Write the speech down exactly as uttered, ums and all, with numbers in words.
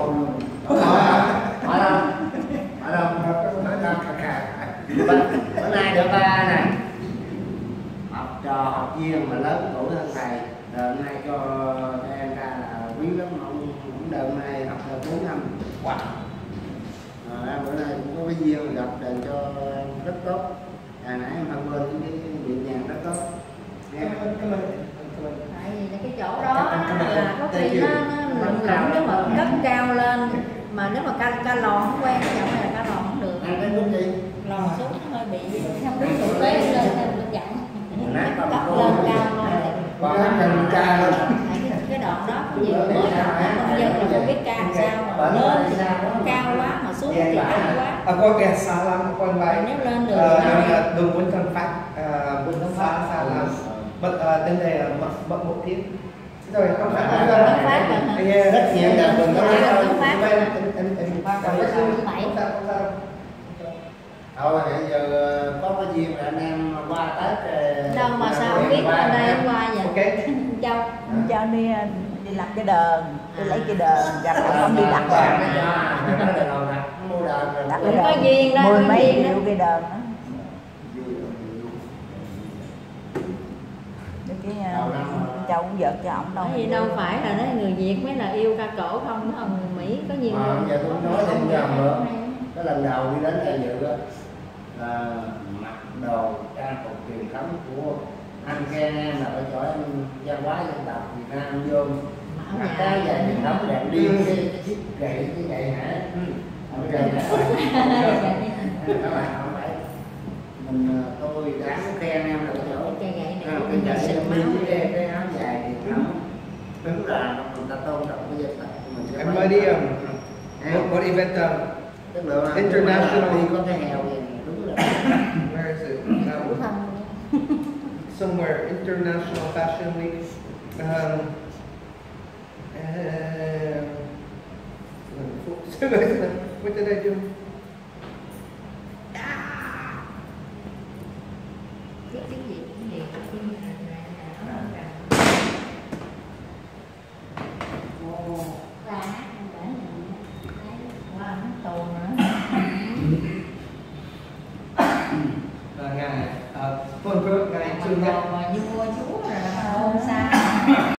luôn. Ở đâu? Ở đâu? Ở đâu? Bữa nay được này. Học trò học viên mà lớn tuổi hơn thầy. Đợt nay cho em ra là quý lắm, ông đợt nay học là bốn năm. Wow. À, bữa nay cũng có cái duyên gặp đền cho rất tốt. À, nãy em không quên cái nhẹ nhàng rất tốt. Nghe không? Cảm ơn. Tại vì cái chỗ đó là có khi nó lủng lủng cái mực cất cao lên, mà nếu mà ca ca lòn không quen cái giọng này là ca lòn không được. Ăn cái lúc gì? Lòn xuống nó hơi bị không đúng thực tế lên lên giọng. Cất lên cao lên. Còn hát mình ca lên. Cái đoạn đó có nhiều mới là công dân là không biết ca làm sao mà lên thì cao quá mà xuống thì thấp quá. Ako kaya salam ako ang bay. Nếu lên được thì đường muốn cần phát muốn cần phát salam. Bật tên này bật bật một tiếng. Rồi không phải không phát rồi. Rất nhiều là đừng có nói không phát. Em em em phát rồi. Không sao không sao. Thôi bây giờ có cái duyên là anh em qua Tết. Đâu mà sao không biết qua đây em qua vậy? Ok. Châu. Cho đi đi làm cái đờn, đi lấy cái đờn, gặp không đi đặt đờn. Đặt cái có duyên đó, mười có mấy duyên đó. triệu cái đờn đó. Cái Châu cũng giật cho ổng đâu. Bởi vì đâu phải là nói người Việt mới là yêu ca cổ không, nó là người Mỹ có nhiều người. Giờ tôi nói thêm rằng nữa, cái lần đầu đi đến đây dự đó là mặc đồ trang phục truyền thống của anh khen em là phải giỏi văn hóa dân tộc Việt Nam vô. Mặc cái giày truyền thống đẹp đi cái chiếc gậy cái gậy hả? Ông gậy hả? Các bạn không phải mình tôi đáng khen em là phải giỏi cái gậy này cái gậy em đi cái cái áo dài truyền thống. Đúng là người ta tôn trọng cái dân tộc của mình. Em mới đi một một event Tức là international đi có cái heo vậy đúng rồi. Where is it? Somewhere international fashion week. Um, uh, what did I do? Cái tiếng gì cũng gì cũng ra hát qua hắn tù nữa. Ngài Tôn Phước, Ngài Trương Nhất